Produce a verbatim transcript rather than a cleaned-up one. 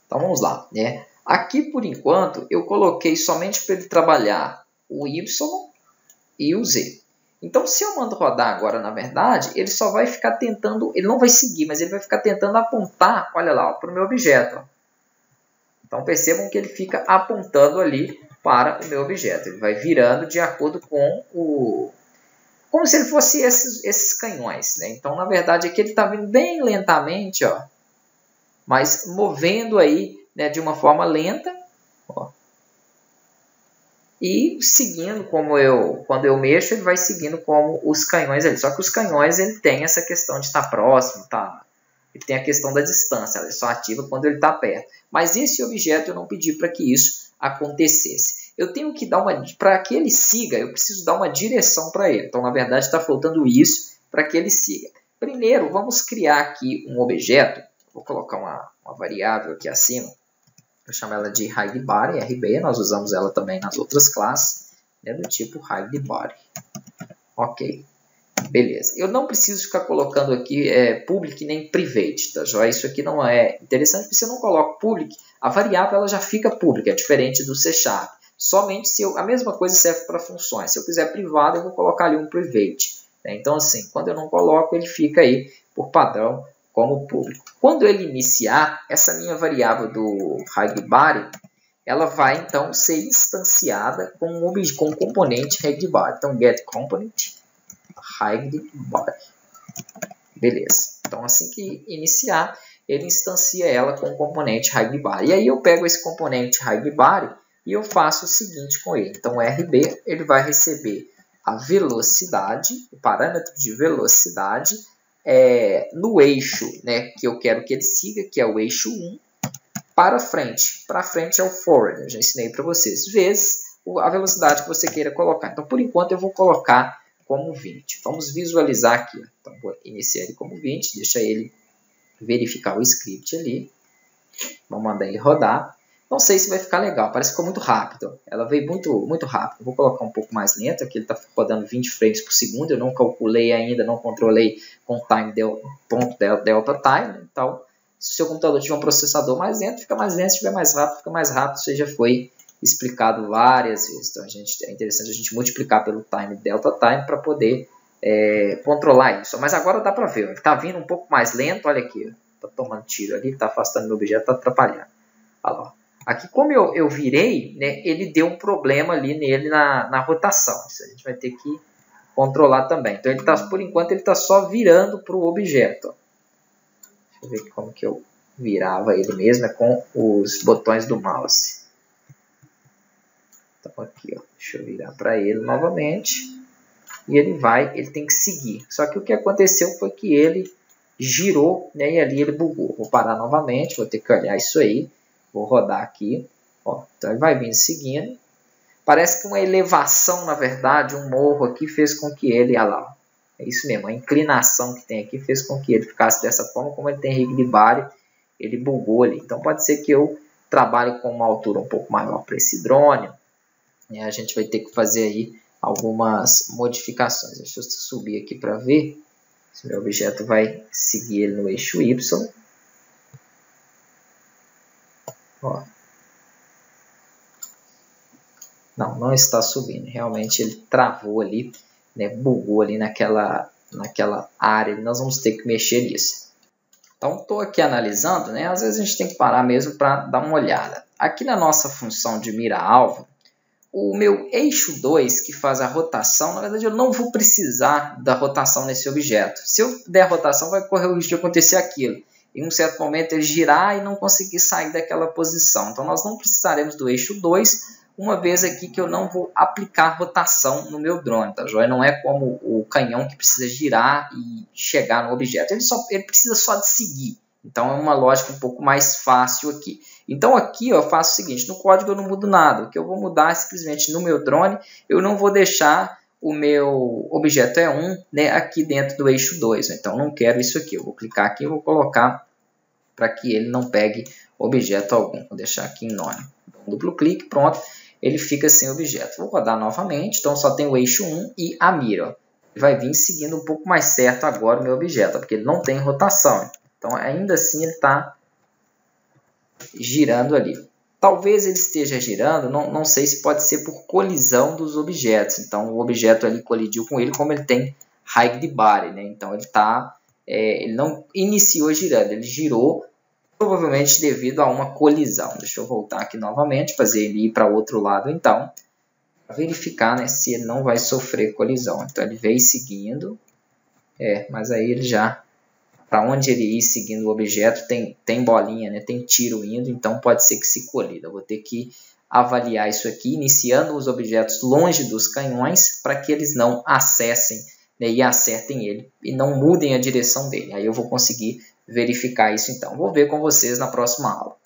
Então vamos lá, né? Aqui por enquanto eu coloquei somente para ele trabalhar o Y e o Z. Então se eu mando rodar agora, na verdade, ele só vai ficar tentando, ele não vai seguir, mas ele vai ficar tentando apontar, olha lá, para o meu objeto. Ó. Então percebam que ele fica apontando ali para o meu objeto. Ele vai virando de acordo com o... como se ele fosse esses, esses canhões, né? Então na verdade aqui ele está vindo bem lentamente, ó, mas movendo aí, né, de uma forma lenta, ó, e seguindo como eu, quando eu mexo, ele vai seguindo como os canhões ali. Só que os canhões ele tem essa questão de estar próximo, tá? Ele tem a questão da distância, ele só ativa quando ele está perto. Mas esse objeto eu não pedi para que isso acontecesse. Eu tenho que dar uma, para que ele siga, eu preciso dar uma direção para ele. Então na verdade está faltando isso para que ele siga. Primeiro vamos criar aqui um objeto. Vou colocar uma, uma variável aqui acima. Eu chamo ela de HideBody, R B. Nós usamos ela também nas outras classes, né, do tipo HideBody. Ok. Beleza. Eu não preciso ficar colocando aqui é, public nem private, tá joia? Isso aqui não é interessante, porque se eu não coloco public, a variável ela já fica pública, é diferente do C Sharp. Somente se eu, a mesma coisa serve para funções. Se eu quiser privado, eu vou colocar ali um private. Né? Então, assim, quando eu não coloco, ele fica aí por padrão como público. Quando ele iniciar, essa minha variável do HideBody, ela vai então ser instanciada com um, com um componente HideBody. Então, getComponent HideBody. Beleza. Então, assim que iniciar, ele instancia ela com o componente HideBody. E aí eu pego esse componente HideBody e eu faço o seguinte com ele. Então, o R B ele vai receber a velocidade, o parâmetro de velocidade, É, no eixo, né, que eu quero que ele siga, que é o eixo um, para frente. Para frente é o forward, eu já ensinei para vocês, vezes a velocidade que você queira colocar. Então, por enquanto, eu vou colocar como vinte. Vamos visualizar aqui. Ó. Então, vou iniciar ele como vinte, deixa ele verificar o script ali. Vamos mandar ele rodar. Não sei se vai ficar legal, parece que ficou muito rápido. Ela veio muito, muito rápido. Vou colocar um pouco mais lento, aqui ele está rodando vinte frames por segundo. Eu não calculei ainda, não controlei com time del, ponto delta time. Então, se o seu computador tiver um processador mais lento, fica mais lento. Se tiver mais rápido, fica mais rápido. Isso já foi explicado várias vezes. Então, a gente, é interessante a gente multiplicar pelo time delta time para poder é, controlar isso. Mas agora dá para ver. Ele está vindo um pouco mais lento. Olha aqui. Está tomando tiro ali, está afastando meu objeto, está atrapalhando. Olha lá. Aqui, como eu, eu virei, né, ele deu um problema ali nele na, na rotação. Isso a gente vai ter que controlar também. Então, ele tá, por enquanto, ele está só virando para o objeto. Deixa eu ver como que eu virava ele mesmo, é com os botões do mouse. Então, aqui, ó, deixa eu virar para ele novamente. E ele vai, ele tem que seguir. Só que o que aconteceu foi que ele girou, né, e ali ele bugou. Vou parar novamente, vou ter que olhar isso aí. Vou rodar aqui, ó, então ele vai vir seguindo. Parece que uma elevação, na verdade, um morro aqui fez com que ele, olha lá, é isso mesmo, a inclinação que tem aqui fez com que ele ficasse dessa forma, como ele tem HideBody, ele bugou ali. Então pode ser que eu trabalhe com uma altura um pouco maior para esse drone, e a gente vai ter que fazer aí algumas modificações. Deixa eu subir aqui para ver se meu objeto vai seguir ele no eixo Y. Ó. Não, não está subindo. Realmente ele travou ali, né, bugou ali naquela, naquela área. Nós vamos ter que mexer nisso. Então, estou aqui analisando, né? Às vezes a gente tem que parar mesmo para dar uma olhada. Aqui na nossa função de mira-alvo, o meu eixo dois, que faz a rotação, na verdade eu não vou precisar da rotação nesse objeto. Se eu der rotação, vai correr o risco de acontecer aquilo. Em um certo momento ele girar e não conseguir sair daquela posição. Então nós não precisaremos do eixo dois, uma vez aqui que eu não vou aplicar rotação no meu drone, tá joia? Não é como o canhão que precisa girar e chegar no objeto. Ele, só, ele precisa só de seguir. Então é uma lógica um pouco mais fácil aqui. Então aqui ó, eu faço o seguinte, no código eu não mudo nada. O que eu vou mudar é simplesmente no meu drone, eu não vou deixar o meu objeto E um, né, aqui dentro do eixo dois. Então não quero isso aqui. Eu vou clicar aqui e vou colocar para que ele não pegue objeto algum. Vou deixar aqui em none. Um duplo clique, pronto. Ele fica sem objeto. Vou rodar novamente. Então só tem o eixo um e a mira. Ó. Ele vai vir seguindo um pouco mais certo agora o meu objeto, porque ele não tem rotação. Então ainda assim ele está girando ali. Talvez ele esteja girando, não, não sei se pode ser por colisão dos objetos. Então o objeto ali colidiu com ele, como ele tem high de body, né? Então ele tá, é, ele não iniciou girando, ele girou provavelmente devido a uma colisão. Deixa eu voltar aqui novamente, fazer ele ir para o outro lado então, para verificar, né, se ele não vai sofrer colisão. Então ele veio seguindo, é, mas aí ele já, para onde ele ir seguindo o objeto, tem, tem bolinha, né, tem tiro indo, então pode ser que se colida. Eu vou ter que avaliar isso aqui, iniciando os objetos longe dos canhões, para que eles não acessem, né, e acertem ele, e não mudem a direção dele. Aí eu vou conseguir verificar isso então. Vou ver com vocês na próxima aula.